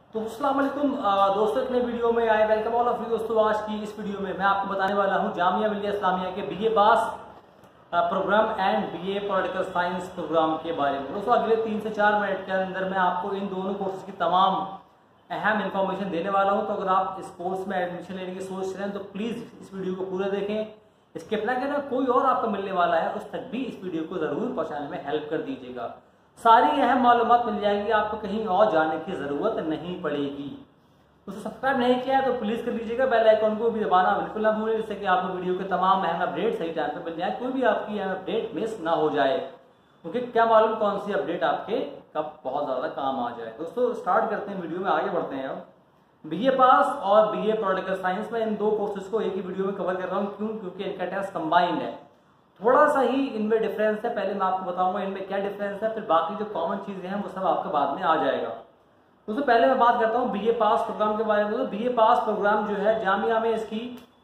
तो अस्सलाम वालेकुम दोस्तों, इतने वीडियो में आए वेलकम ऑल ऑफ यू दोस्तों। आज की इस वीडियो में मैं आपको बताने वाला हूं जामिया मिलिया इस्लामिया के BA pass programme and BA political science programme के बारे में। दोस्तों अगले 3 से 4 मिनट के अंदर मैं आपको इन दोनों कोर्सेज की तमाम अहम इंफॉर्मेशन देने वाला हूं। तो अगर आप इस कोर्स में एडमिशन लेने की सोच रहे हैं तो प्लीज़ इस वीडियो को पूरा देखें, स्किप ना करें। कोई और आपको मिलने वाला है उस तक भी इस वीडियो को ज़रूर पहुँचाने में हेल्प कर दीजिएगा। सारी अहम मालूमात मिल जाएगी, आपको कहीं और जाने की ज़रूरत नहीं पड़ेगी। उसे सब्सक्राइब नहीं किया है तो प्लीज़ कर लीजिएगा, बेल आइकन को भी दबाना बिल्कुल ना भूलें, जिससे कि आपको वीडियो के तमाम अहम अपडेट सही टाइम पे मिल जाए, कोई भी आपकी अहम अपडेट मिस ना हो जाए, क्योंकि क्या मालूम कौन सी अपडेट आपके कब बहुत ज़्यादा काम आ जाए। दोस्तों स्टार्ट करते हैं, वीडियो में आगे बढ़ते हैं। अब बीए पास और बीए पॉलिटिकल साइंस में इन दो कोर्सेज को एक ही वीडियो में कवर कर रहा हूँ। क्यों? क्योंकि इनका टेस्ट कंबाइंड है, थोड़ा सा ही इनमें डिफरेंस है। पहले मैं आपको बताऊंगा इनमें क्या डिफरेंस है, फिर बाकी जो कॉमन चीजें हैं वो सब आपके बाद में आ जाएगा। दोस्तों पहले मैं बात करता हूँ बीए पास प्रोग्राम के बारे में। दोस्तों बीए पास प्रोग्राम जो है जामिया में इसकी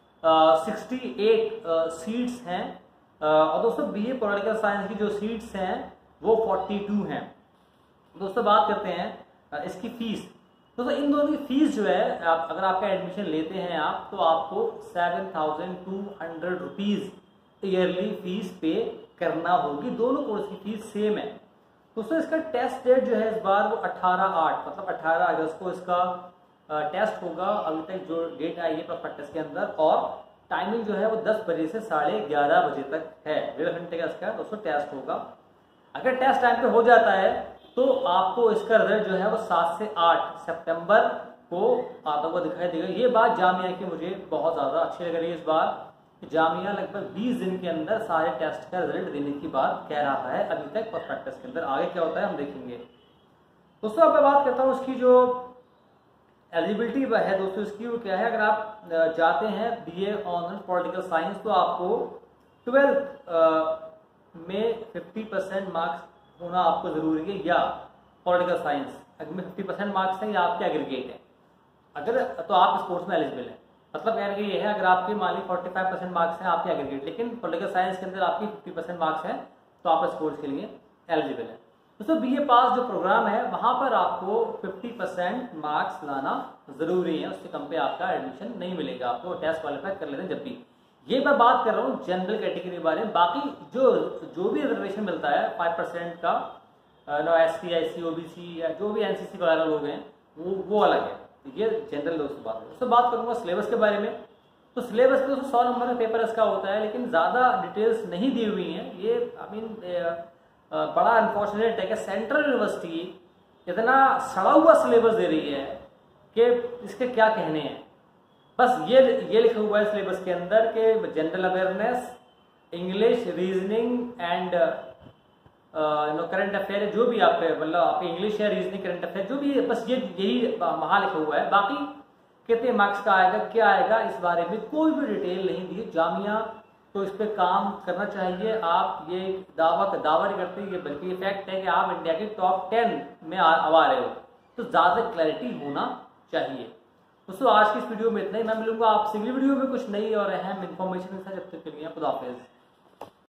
68 सीट्स हैं, और दोस्तों बीए पॉलिटिकल साइंस की जो सीट्स हैं वो 42 हैं। दोस्तों बात करते हैं इसकी फीस। दोस्तों इन दोनों की फीस जो है, अगर आपका एडमिशन लेते हैं आप, तो आपको 7200 रुपीज़ ईयरली फीस पे करना होगी। दोनों कोर्स की फीस सेम है। दोस्तों इसका टेस्ट डेट जो है इस बार वो 18/8 मतलब 18 अगस्त को इसका टेस्ट होगा। अभी तक जो डेट आई है प्रॉस्पेक्टस के अंदर, और टाइमिंग जो है वो 10 बजे से 11:30 बजे तक है। 1.5 घंटे का इसका दोस्तों टेस्ट होगा। अगर टेस्ट टाइम पे हो जाता है तो आपको इसका रिजल्ट जो है वो 7 से 8 सितंबर को आता हुआ दिखाई देगा। ये बात जामिया की मुझे बहुत ज़्यादा अच्छी लग रही है इस बार। जामिया लगभग 20 दिन के अंदर सारे टेस्ट का रिजल्ट देने की बात कह रहा है अभी तक प्रॉस्पेक्टस के अंदर। आगे क्या होता है हम देखेंगे। दोस्तों अब मैं बात करता हूँ इसकी जो एलिजिबिलिटी है दोस्तों इसकी वो क्या है। अगर आप जाते हैं बीए ऑनर्स पॉलिटिकल साइंस तो आपको 12th में 50% मार्क्स होना आपको ज़रूरी है, या पॉलिटिकल साइंस अगर में 50% मार्क्स हैं या आपके एग्रीगेट है, अगर तो आप इस कोर्स में एलिजिबल हैं। मतलब कहने का ये है, अगर आपके मान ली 45% मार्क्स हैं आपके एग्रीगेट, लेकिन पॉलिटिकल साइंस के अंदर आपकी 50% मार्क्स हैं, तो आप इस कोर्स के लिए एलिजिबल हैं। दोस्तों बीए पास जो प्रोग्राम है वहां पर आपको 50% मार्क्स लाना जरूरी है, उससे कम पे आपका एडमिशन नहीं मिलेगा। आपको टेस्ट क्वालिफाई कर लेते हैं जब भी। ये मैं बात कर रहा हूँ जनरल कैटेगरी के बारे में। बाकी जो भी रिजर्वेशन मिलता है 5% का, SC SC OBC या जो भी NCC वगैरह लोग हैं वो अलग है। ये जनरल दोस्तों बात है। दोस्तों बात करूंगा सिलेबस के बारे में। तो सिलेबस के दोस्तों 100 नंबर का पेपर इसका होता है, लेकिन ज़्यादा डिटेल्स नहीं दी हुई हैं। ये बड़ा अनफॉर्चुनेट है कि सेंट्रल यूनिवर्सिटी इतना सड़ा हुआ सिलेबस दे रही है कि इसके क्या कहने हैं। बस ये लिखा हुआ है सिलेबस के अंदर कि general awareness, English, reasoning and current affair, जो भी आप मतलब आपके इंग्लिश या रीजनिंग करंट अफेयर जो भी, बस यही वहां लिखा हुआ है। बाकी कितने मार्क्स का आएगा क्या आएगा इस बारे में कोई भी डिटेल नहीं दी। जामिया तो इस पे काम करना चाहिए। आप ये दावा नहीं करते, ये बल्कि ये फैक्ट है कि आप इंडिया के टॉप 10 में आ रहे हो, तो ज़्यादा क्लैरिटी होना चाहिए। दोस्तों आज की इस वीडियो में इतना ही। मैं मिलूंगा आपसे अगली वीडियो में कुछ नई और अहम इन्फॉर्मेशन के साथ। जब तक के लिए खुदा हाफिज़।